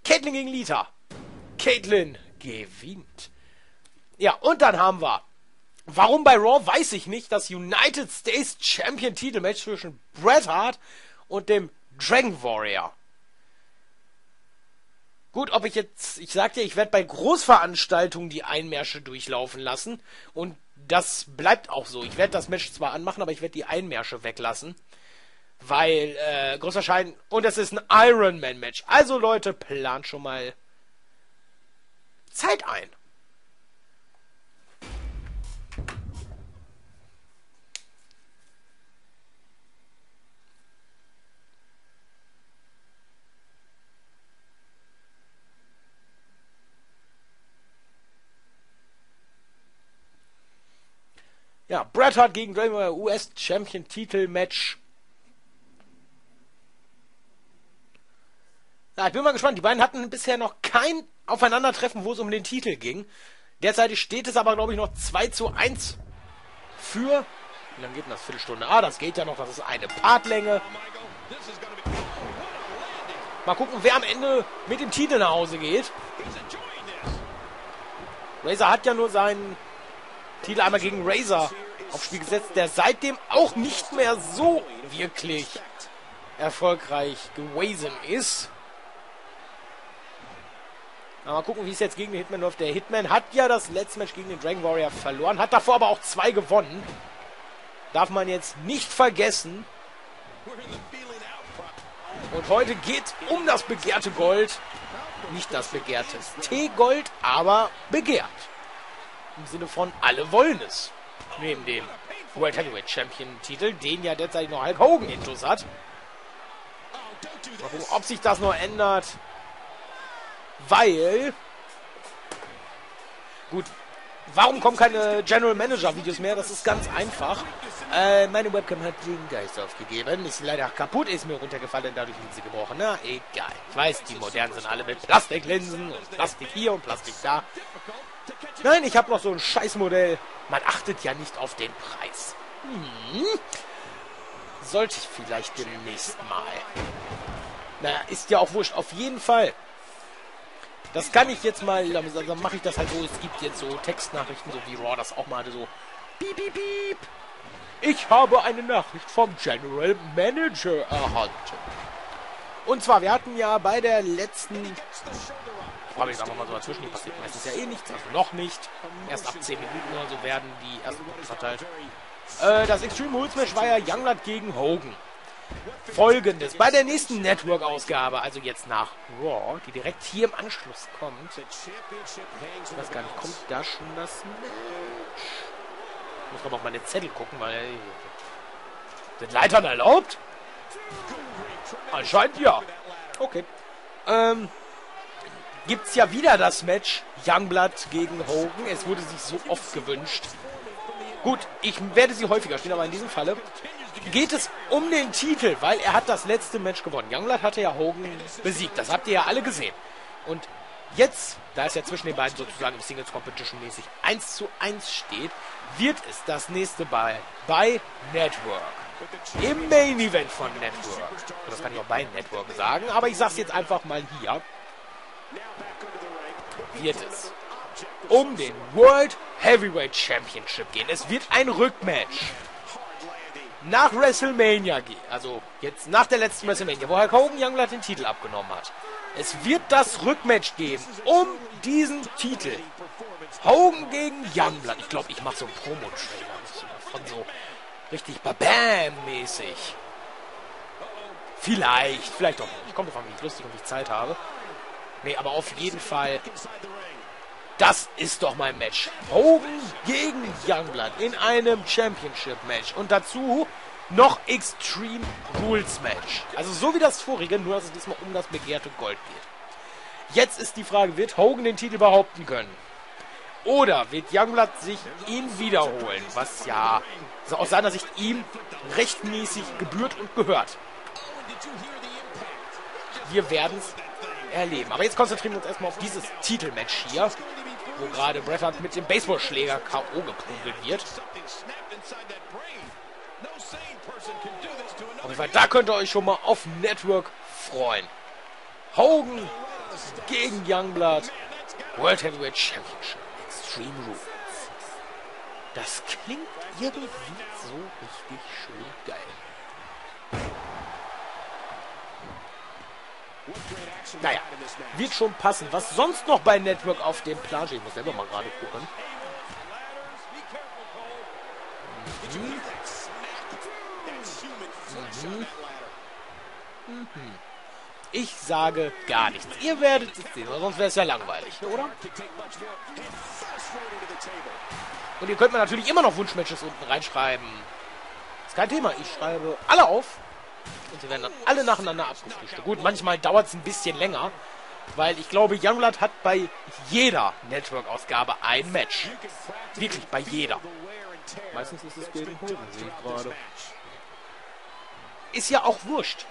Caitlyn gegen Lita. Caitlyn gewinnt. Ja, und dann haben wir, warum bei Raw, weiß ich nicht, das United States Champion Titelmatch zwischen Bret Hart und dem Dragon Warrior. Gut, ob ich sagte, ich werde bei Großveranstaltungen die Einmärsche durchlaufen lassen und das bleibt auch so. Ich werde das Match zwar anmachen, aber ich werde die Einmärsche weglassen, weil großerschein und es ist ein Ironman-Match. Also Leute, plant schon mal Zeit ein. Ja, Bret Hart gegen Dragon Warrior US Champion Titelmatch. Ja, ich bin mal gespannt. Die beiden hatten bisher noch kein Aufeinandertreffen, wo es um den Titel ging. Derzeit steht es aber, glaube ich, noch 2:1 für... Wie lange geht denn das? Viertelstunde? Ah, das geht ja noch. Das ist eine Partlänge. Mal gucken, wer am Ende mit dem Titel nach Hause geht. Razor hat ja nur seinen Titel einmal gegen Razor aufs Spiel gesetzt, der seitdem auch nicht mehr so wirklich erfolgreich gewesen ist. Mal gucken, wie es jetzt gegen den Hitman läuft. Der Hitman hat ja das letzte Match gegen den Dragon Warrior verloren, hat davor aber auch 2 gewonnen. Darf man jetzt nicht vergessen. Und heute geht um das begehrte Gold. Nicht das begehrte T-Gold, aber begehrt. Im Sinne von, alle wollen es. Neben dem World Heavyweight Champion Titel, den ja derzeit noch Hulk Hogan intus hat. Mal gucken, ob sich das noch ändert. Weil... Gut, warum kommen keine General Manager Videos mehr? Das ist ganz einfach. Meine Webcam hat den Geist aufgegeben. Ist leider kaputt, ist mir runtergefallen, dadurch sind sie gebrochen. Na, egal. Ich weiß, die modernen sind alle mit Plastiklinsen und Plastik hier und Plastik da. Nein, ich habe noch so ein Scheißmodell. Man achtet ja nicht auf den Preis. Sollte ich vielleicht demnächst mal. Naja, ist ja auch wurscht. Auf jeden Fall. Das kann ich jetzt mal, dann mache ich das halt so. Es gibt jetzt so Textnachrichten, so wie Raw das auch mal hatte, so piep, piep, piep. Ich habe eine Nachricht vom General Manager erhalten. Und zwar, wir hatten ja bei der letzten... Aber ich sag mal so dazwischen, die passiert meistens ja eh nichts, also noch nicht. Erst ab 10 Minuten oder so werden die ersten Punkte verteilt. Das Extreme Rules Match war ja Youngblood gegen Hogan. Folgendes, bei der nächsten Network-Ausgabe, also jetzt nach Raw, die direkt hier im Anschluss kommt. Ich weiß gar nicht, kommt da schon das Match? Ich muss nochmal auf meine Zettel gucken, weil... Sind Leitern erlaubt? Anscheinend ja. Okay. Gibt's ja wieder das Match Youngblood gegen Hogan. Es wurde sich so oft gewünscht. Gut, ich werde sie häufiger stehen, aber in diesem Falle geht es um den Titel, weil er hat das letzte Match gewonnen. Youngblood hatte ja Hogan besiegt, das habt ihr ja alle gesehen. Und jetzt, da es ja zwischen den beiden sozusagen im Singles Competition mäßig 1:1 steht, wird es das nächste bei Network. Im Main Event von Network. Das kann ich auch bei Network sagen, aber ich sag's jetzt einfach mal hier. Wird es um den World Heavyweight Championship gehen. Es wird ein Rückmatch nach WrestleMania gehen. Also jetzt nach der letzten WrestleMania, wo Hulk Hogan Youngblood den Titel abgenommen hat. Es wird das Rückmatch geben um diesen Titel. Hogan gegen Youngblood. Ich glaube, ich mache so einen Promo-Trailer von so richtig Babam-mäßig. Vielleicht auch nicht. Kommt drauf an, wie ich lustig und wie ich Zeit habe. Nee, aber auf jeden Fall, das ist doch mein Match. Hogan gegen Youngblood in einem Championship-Match. Und dazu noch Extreme Rules-Match. Also so wie das vorige, nur dass es diesmal um das begehrte Gold geht. Jetzt ist die Frage, wird Hogan den Titel behaupten können? Oder wird Youngblood sich ihn wiederholen? Was ja also aus seiner Sicht ihm rechtmäßig gebührt und gehört. Wir werden es erleben. Aber jetzt konzentrieren wir uns erstmal auf dieses Titelmatch hier, wo gerade Bret Hart mit dem Baseballschläger K.O. geprügelt wird. Auf jeden Fall, da könnt ihr euch schon mal auf Network freuen. Hogan gegen Youngblood. World Heavyweight Championship. Extreme Rules. Das klingt irgendwie so richtig schön geil. Naja, wird schon passen. Was sonst noch bei Network auf dem Plan steht, ich muss selber mal gerade gucken. Ich sage gar nichts. Ihr werdet es sehen, sonst wäre es ja langweilig, oder? Und ihr könnt mir natürlich immer noch Wunschmatches unten reinschreiben. Ist kein Thema. Ich schreibe alle auf. Und sie werden dann alle nacheinander abgefrühstückt. Gut, manchmal dauert es ein bisschen länger. Weil ich glaube, Youngblood hat bei jeder Network-Ausgabe ein Match. Wirklich, bei jeder. Meistens ist es gegen Hogan, sehe ich gerade. Ist ja auch wurscht.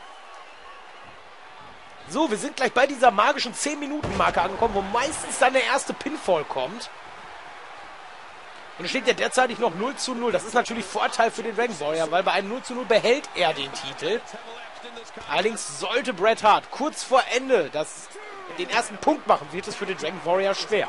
So, wir sind gleich bei dieser magischen 10-Minuten-Marke angekommen, wo meistens dann der erste Pinfall kommt. Und es steht ja derzeitig noch 0:0. Das ist natürlich Vorteil für den Dragon Warrior, weil bei einem 0:0 behält er den Titel. Allerdings sollte Bret Hart kurz vor Ende den ersten Punkt machen, wird es für den Dragon Warrior schwer.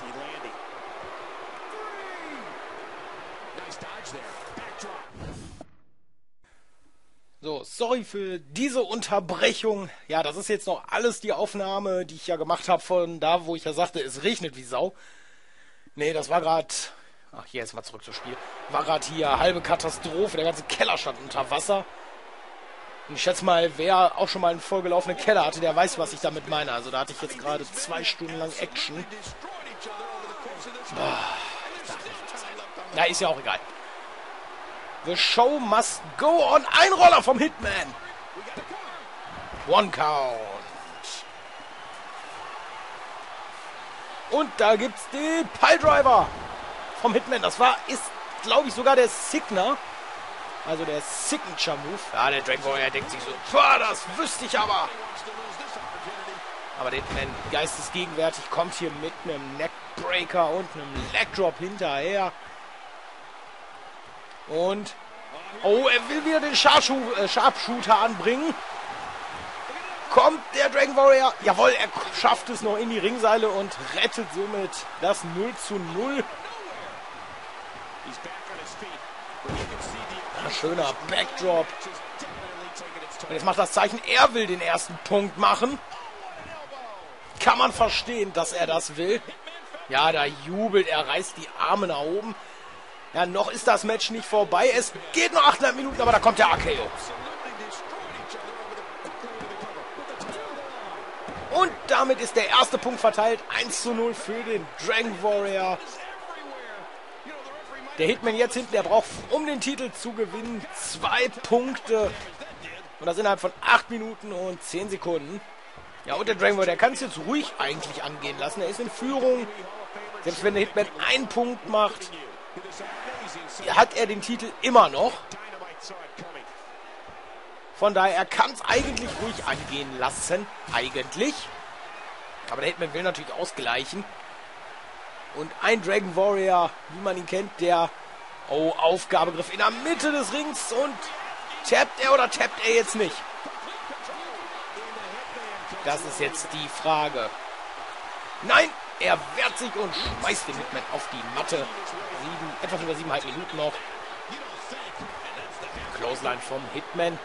So, sorry für diese Unterbrechung. Ja, das ist jetzt noch alles die Aufnahme, die ich ja gemacht habe von da, wo ich ja sagte, es regnet wie Sau. Nee, das war gerade... Ach, hier jetzt mal zurück zum Spiel. War gerade hier halbe Katastrophe. Der ganze Keller stand unter Wasser. Und ich schätze mal, wer auch schon mal einen vollgelaufenen Keller hatte, der weiß, was ich damit meine. Also da hatte ich jetzt gerade 2 Stunden lang Action. Na, ist ja auch egal. The show must go on. Ein Roller vom Hitman. 1 Count. Und da gibt's den Piledriver vom Hitman. Das ist, glaube ich, sogar der Signer. Also der Signature Move. Ja, der Dragon Warrior denkt sich so, das wüsste ich aber. Aber der Hitman, geistesgegenwärtig, kommt hier mit einem Neckbreaker und einem Legdrop hinterher. Und, oh, er will wieder den Sharpshooter anbringen. Kommt der Dragon Warrior. Jawohl, er schafft es noch in die Ringseile und rettet somit das 0:0. Ein schöner Backdrop. Und jetzt macht das Zeichen, er will den ersten Punkt machen. Kann man verstehen, dass er das will. Ja, da jubelt, er reißt die Arme nach oben. Ja, noch ist das Match nicht vorbei. Es geht noch 8,5 Minuten, aber da kommt der RKO. Und damit ist der erste Punkt verteilt. 1:0 für den Dragon Warrior. Der Hitman jetzt hinten, der braucht, um den Titel zu gewinnen, 2 Punkte. Und das innerhalb von 8 Minuten und 10 Sekunden. Ja, und der Dragon Warrior, der kann es jetzt ruhig eigentlich angehen lassen. Er ist in Führung. Selbst wenn der Hitman einen Punkt macht, hat er den Titel immer noch. Von daher, er kann es eigentlich ruhig angehen lassen. Eigentlich. Aber der Hitman will natürlich ausgleichen. Und ein Dragon Warrior, wie man ihn kennt, der... Oh, Aufgabegriff in der Mitte des Rings. Und tappt er oder tappt er jetzt nicht? Das ist jetzt die Frage. Nein, er wehrt sich und schmeißt den Hitman auf die Matte. Etwas über 7,5 Minuten noch. Clothesline vom Hitman.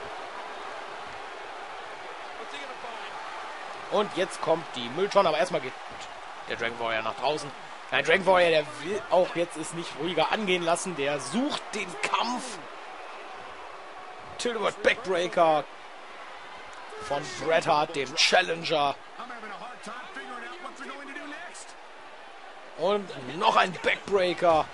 Und jetzt kommt die Mülltonne, aber erstmal geht der Dragon Warrior nach draußen. Ein Dragon Warrior, der will auch jetzt es nicht ruhiger angehen lassen. Der sucht den Kampf. Tilted Backbreaker von Bret Hart, dem Challenger. Und noch ein Backbreaker.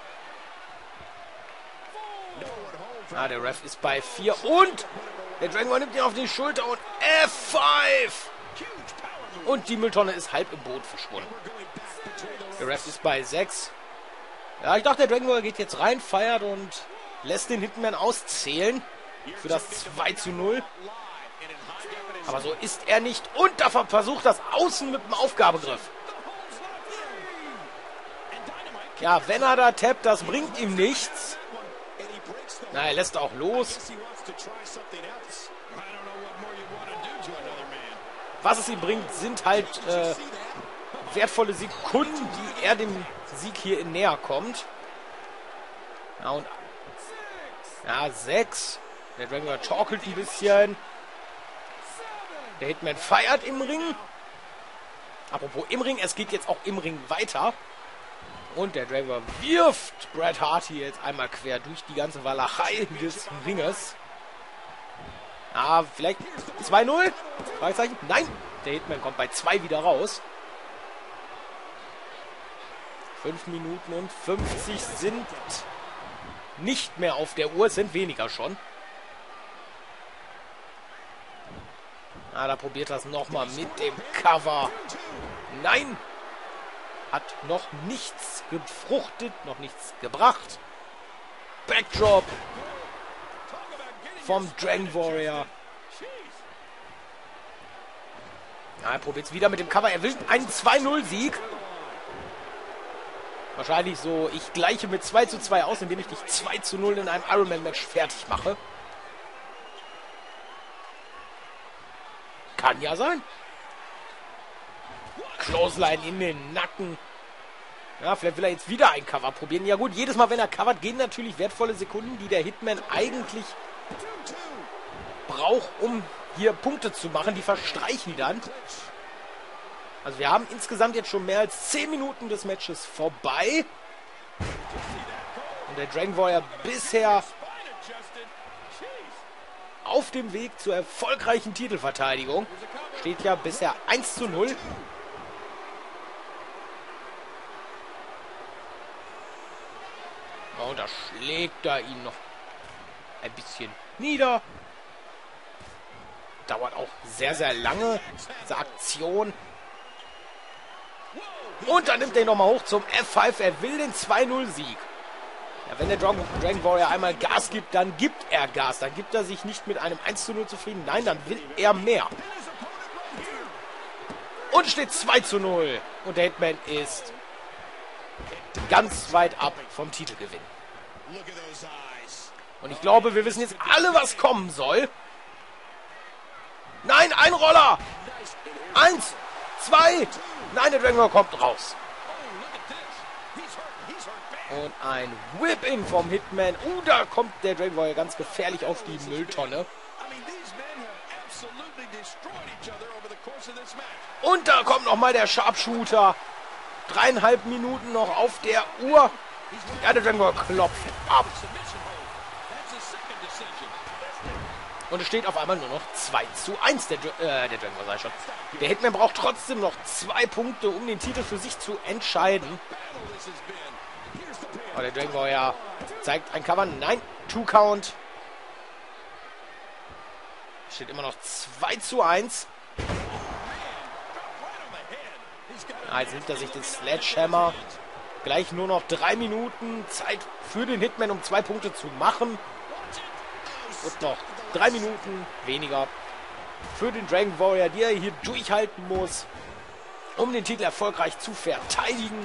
Ah, der Ref ist bei 4. Und der Dragon Warrior nimmt ihn auf die Schulter und F5. Und die Mülltonne ist halb im Boot verschwunden. Der Ref ist bei 6. Ja, ich dachte, der Dragon Warrior geht jetzt rein, feiert und lässt den Hitman auszählen für das 2:0. Aber so ist er nicht. Und da versucht das Außen mit dem Aufgabegriff. Ja, wenn er da tappt, das bringt ihm nichts. Na, er lässt auch los. Was es ihm bringt, sind halt wertvolle Sekunden, die er dem Sieg hier in näher kommt. Ja, und 6. Der Dragon Warrior torkelt ein bisschen. Der Hitman feiert im Ring. Apropos im Ring, es geht jetzt auch im Ring weiter. Und der Dragon Warrior wirft Bret Hart hier jetzt einmal quer durch die ganze Walachei des Ringes. Vielleicht 2-0? Fragezeichen? Nein! Der Hitman kommt bei 2 wieder raus. 5 Minuten und 50 sind nicht mehr auf der Uhr, es sind weniger schon. Da probiert das nochmal mit dem Cover. Nein! Hat noch nichts gefruchtet, noch nichts gebracht. Backdrop vom Dragon Warrior. Er probiert es wieder mit dem Cover. Er will einen 2-0-Sieg. Wahrscheinlich so, ich gleiche mit 2:2 aus, indem ich dich 2:0 in einem Ironman-Match fertig mache. Kann ja sein. Clothesline in den Nacken. Ja, vielleicht will er jetzt wieder ein Cover probieren. Ja gut, jedes Mal, wenn er covert, gehen natürlich wertvolle Sekunden, die der Hitman eigentlich braucht, um hier Punkte zu machen. Die verstreichen dann. Also wir haben insgesamt jetzt schon mehr als 10 Minuten des Matches vorbei. Und der Dragon Warrior bisher auf dem Weg zur erfolgreichen Titelverteidigung. Steht ja bisher 1:0. Und da schlägt er ihn noch ein bisschen nieder. Dauert auch sehr, sehr lange, diese Aktion. Und dann nimmt er ihn nochmal hoch zum F5. Er will den 2-0-Sieg. Ja, wenn der Dragon Warrior einmal Gas gibt, dann gibt er Gas. Dann gibt er sich nicht mit einem 1:0 zufrieden. Nein, dann will er mehr. Und steht 2:0. Und der Hitman ist ganz weit ab vom Titelgewinn. Und ich glaube, wir wissen jetzt alle, was kommen soll. Nein, ein Roller. 1, 2. Nein, der Dragon Warrior kommt raus. Und ein Whip-In vom Hitman. Da kommt der Dragon Warrior ganz gefährlich auf die Mülltonne. Und da kommt nochmal der Sharpshooter. 3,5 Minuten noch auf der Uhr. Ja, der Dragon Warrior klopft ab. Und es steht auf einmal nur noch 2:1. Der Dragon Warrior sei schon. Der Hitman braucht trotzdem noch 2 Punkte, um den Titel für sich zu entscheiden. Aber der Dragon Warrior zeigt ein Cover. Nein, 2-Count. Steht immer noch 2:1. Jetzt nimmt er sich den Sledgehammer. Gleich nur noch 3 Minuten Zeit für den Hitman, um 2 Punkte zu machen. Und noch 3 Minuten weniger für den Dragon Warrior, die er hier durchhalten muss, um den Titel erfolgreich zu verteidigen.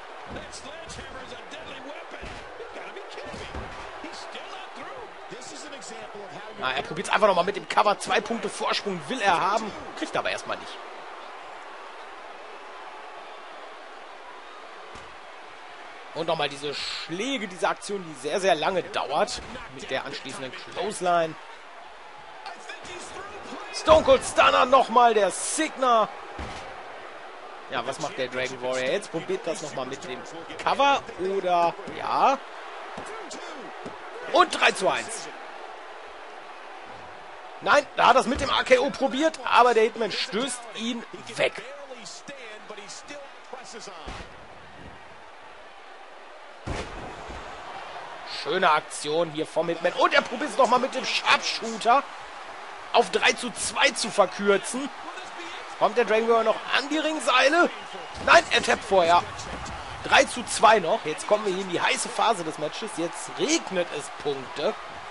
Er probiert es einfach nochmal mit dem Cover. 2 Punkte Vorsprung will er haben, kriegt aber erstmal nicht. Und nochmal diese Schläge, diese Aktion, die sehr, sehr lange dauert. Mit der anschließenden Clothesline. Stone Cold Stunner nochmal, der Signer. Ja, was macht der Dragon Warrior jetzt? Probiert das nochmal mit dem Cover oder... Ja. Und 3:1. Nein, da hat er es mit dem AKO probiert, aber der Hitman stößt ihn weg. Schöne Aktion hier vom Hitman. Und er probiert es nochmal mit dem Sharpshooter auf 3:2 zu verkürzen. Kommt der Dragon Warrior noch an die Ringseile? Nein, er tappt vorher. 3:2 noch. Jetzt kommen wir hier in die heiße Phase des Matches. Jetzt regnet es Punkte.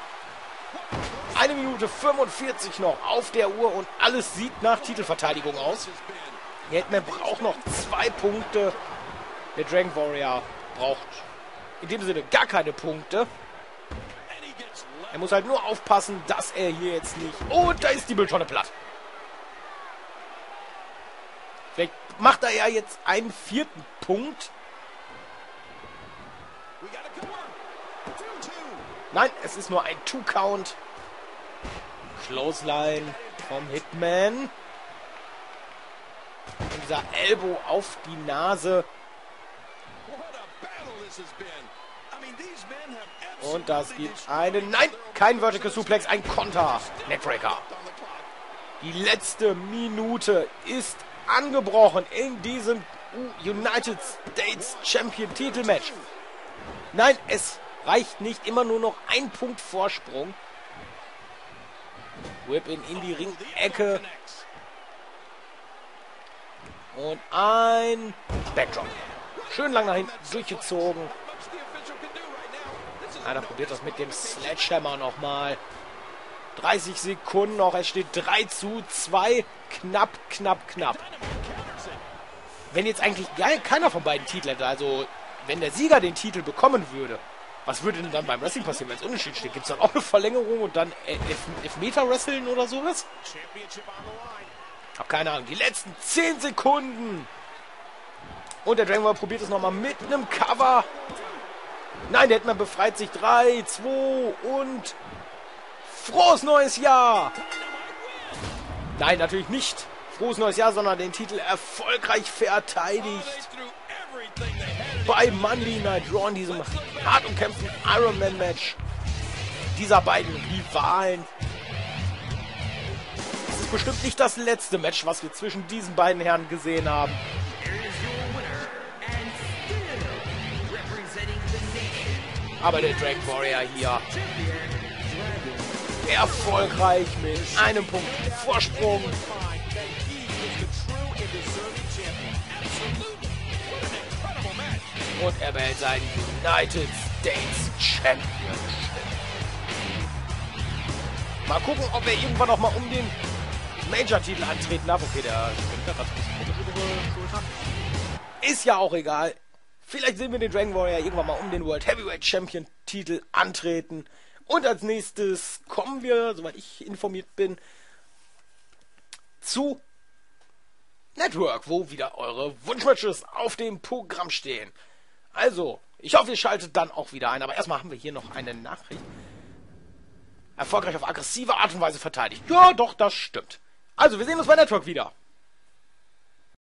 1 Minute 45 noch auf der Uhr und alles sieht nach Titelverteidigung aus. Der Hitman braucht noch 2 Punkte. Der Dragon Warrior braucht in dem Sinne gar keine Punkte. Er muss halt nur aufpassen, dass er hier jetzt nicht... Und da ist die Mülltonne platt. Vielleicht macht er ja jetzt einen 4. Punkt. Nein, es ist nur ein 2-Count. Clothesline vom Hitman. Und dieser Elbow auf die Nase. Und das gibt einen... Nein, kein Vertical Suplex, ein Konter. Neckbreaker. Die letzte Minute ist angebrochen in diesem United States Champion Titelmatch. Nein, es reicht nicht. Immer nur noch ein Punkt Vorsprung. Whip-In in die Ringecke. Und ein Backdrop. Schön lang nach hinten durchgezogen. Einer probiert das mit dem Sledgehammer nochmal. 30 Sekunden noch. Es steht 3:2. Knapp, knapp, knapp. Wenn jetzt eigentlich keiner von beiden Titel hätte, also wenn der Sieger den Titel bekommen würde, was würde denn dann beim Wrestling passieren, wenn es unentschieden steht? Gibt es dann auch eine Verlängerung und dann Elfmeter-Wrestling oder sowas? Hab keine Ahnung. Die letzten 10 Sekunden. Und der Dragon Ball probiert es nochmal mit einem Cover. Nein, der Hitman befreit sich. 3, 2 und... Frohes neues Jahr! Nein, natürlich nicht frohes neues Jahr, sondern den Titel erfolgreich verteidigt. Bei Monday Night Raw in diesem hart umkämpften Ironman-Match dieser beiden Rivalen. Es ist bestimmt nicht das letzte Match, was wir zwischen diesen beiden Herren gesehen haben. Aber der Dragon Warrior hier erfolgreich mit einem Punkt Vorsprung. Und er behält seinen United States Championship. Mal gucken, ob er irgendwann noch mal um den Major-Titel antreten darf. Okay, der springt da gerade ein bisschen über die Schulter. Ist ja auch egal. Vielleicht sehen wir den Dragon Warrior irgendwann mal um den World Heavyweight Champion Titel antreten. Und als nächstes kommen wir, soweit ich informiert bin, zu Network, wo wieder eure Wunschmatches auf dem Programm stehen. Also, ich hoffe, ihr schaltet dann auch wieder ein. Aber erstmal haben wir hier noch eine Nachricht. Erfolgreich auf aggressive Art und Weise verteidigt. Ja, doch, das stimmt. Also, wir sehen uns bei Network wieder.